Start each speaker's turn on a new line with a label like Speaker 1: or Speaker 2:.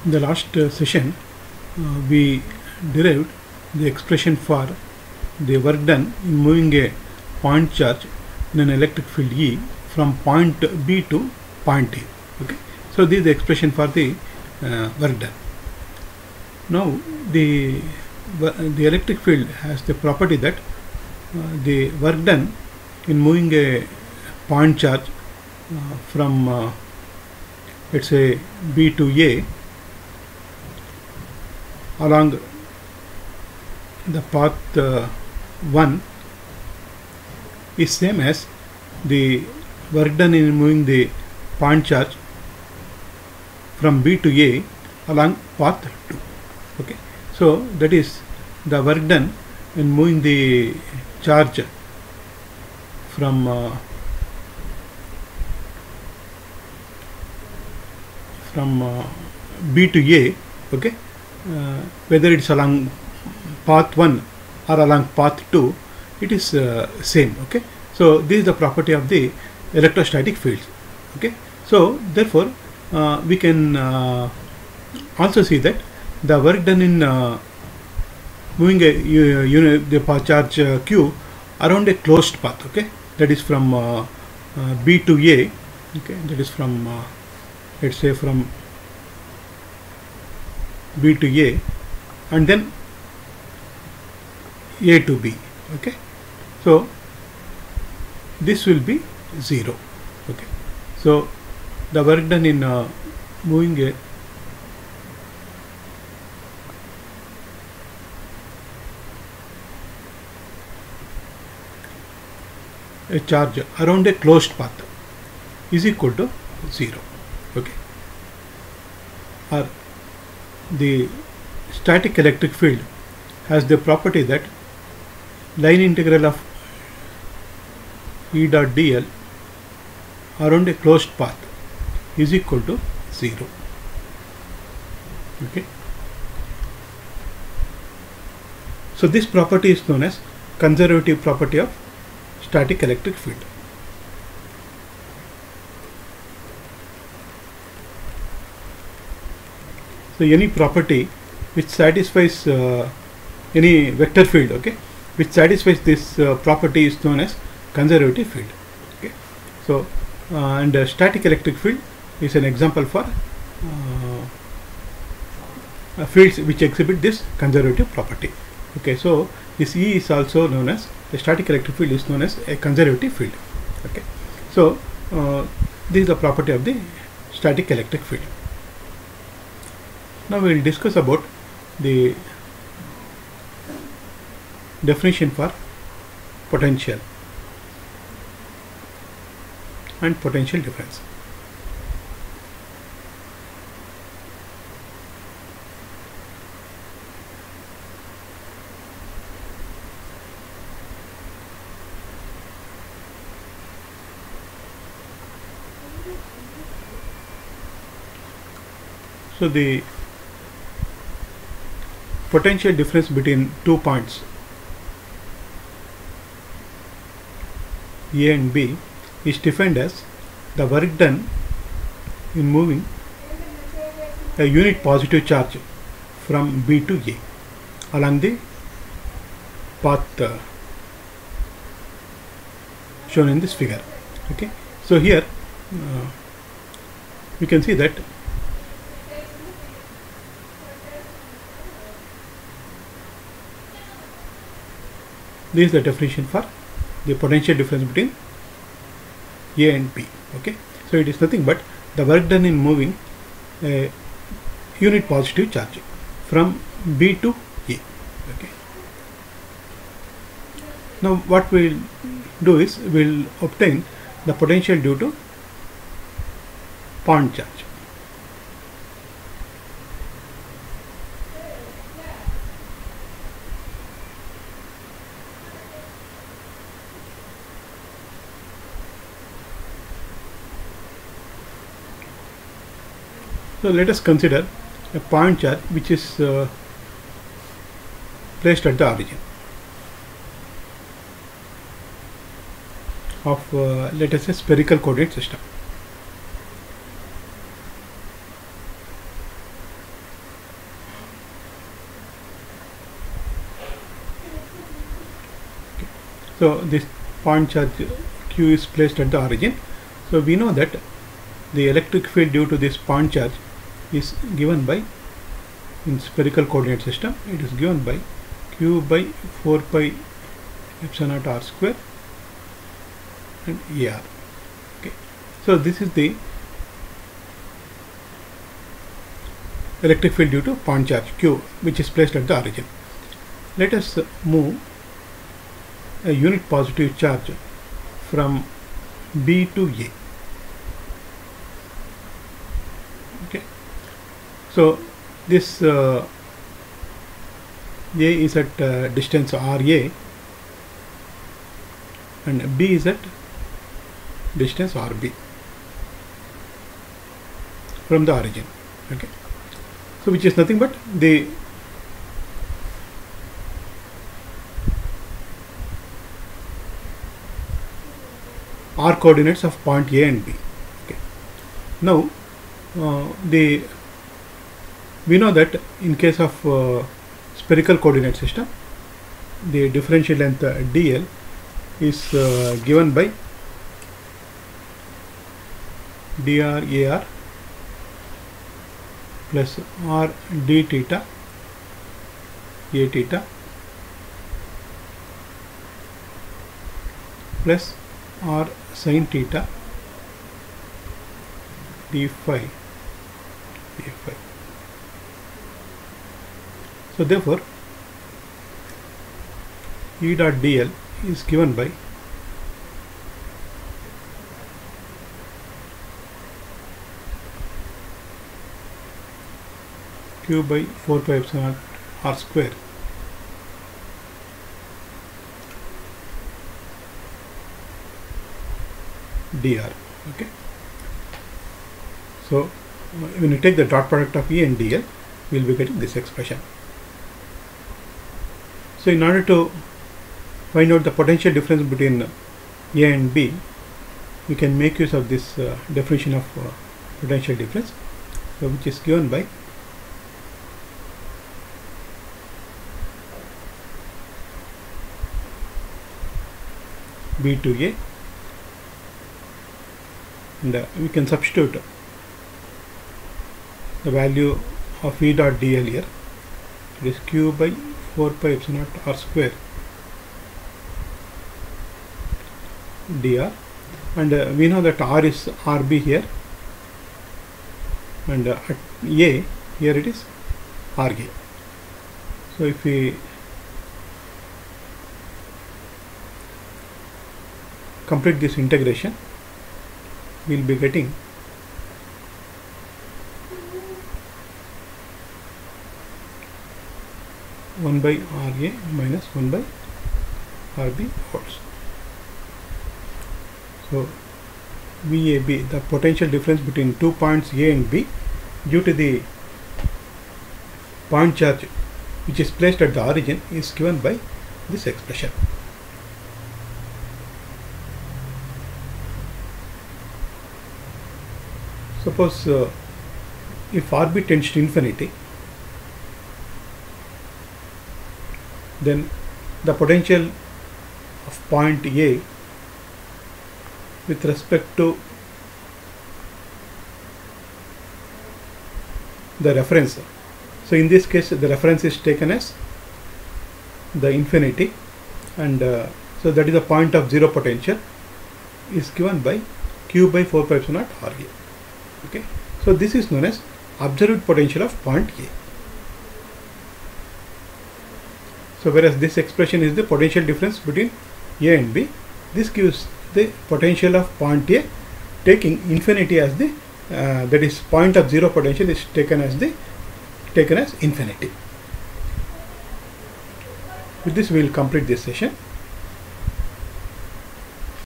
Speaker 1: In the last session, we derived the expression for the work done in moving a point charge in an electric field E from point B to point A. Okay, so this is the expression for the work done. Now the electric field has the property that the work done in moving a point charge from let's say B to A along the path 1 is same as the work done in moving the point charge from B to A along path 2. Okay, so that is the work done in moving the charge from B to A. Okay, whether it's along path 1 or along path 2, it is same. Okay, so this is the property of the electrostatic fields. Okay, so therefore we can also see that the work done in moving a the path charge Q around a closed path, okay, that is from B to A, okay, that is from let's say from B to A and then A to B. Okay, so this will be 0. Okay, so the work done in moving a charge around a closed path is equal to 0. Okay, or the static electric field has the property that line integral of E dot dl around a closed path is equal to 0. Okay, so this property is known as conservative property of static electric field. So any property which satisfies any vector field, okay, which satisfies this property is known as conservative field. Okay, so and static electric field is an example for fields which exhibit this conservative property. Okay, so this E is also known as the static electric field is known as a conservative field. Okay, so this is the property of the static electric field. Now we will discuss about the definition for potential and potential difference. So the potential difference between 2 points A and B is defined as the work done in moving a unit positive charge from B to A along the path shown in this figure. Okay, so here we can see that this is the definition for the potential difference between A and B. Okay, so it is nothing but the work done in moving a unit positive charge from B to A. Okay, now what we will do is we will obtain the potential due to point charge. So let us consider a point charge which is placed at the origin of let us say spherical coordinate system. So this point charge Q is placed at the origin. So we know that the electric field due to this point charge is given by, in spherical coordinate system, it is given by Q by 4 pi epsilon naught r square and AR. Okay. So this is the electric field due to point charge Q, which is placed at the origin. Let us move a unit positive charge from B to A. Okay. So this A is at distance RA and B is at distance RB from the origin. Okay. So which is nothing but the R coordinates of point A and B. Okay. Now we know that in case of spherical coordinate system, the differential length dl is given by dr AR plus r d theta a theta plus r sin theta d phi a phi. So therefore E dot dl is given by Q by 4 pi epsilon r square dr. Okay. So when you take the dot product of E and dl, we will be getting this expression. So in order to find out the potential difference between A and B, we can make use of this definition of potential difference, so which is given by B to A, and we can substitute the value of E dot dl here. It is Q by 4 pi epsilon naught r square dr, and we know that r is rb here, and at A here it is Ra. So if we complete this integration, we will be getting one by Ra minus 1 by Rb volts. So VAB, the potential difference between 2 points A and B due to the point charge which is placed at the origin, is given by this expression. Suppose if Rb tends to infinity, then the potential of point A with respect to the reference, so in this case the reference is taken as the infinity, and so that is the point of zero potential, is given by Q by 4 pi epsilon naught Ra. Okay. So this is known as observed potential of point A. So whereas this expression is the potential difference between A and B, this gives the potential of point A taking infinity as the that is point of zero potential is taken as infinity. With this we will complete this session.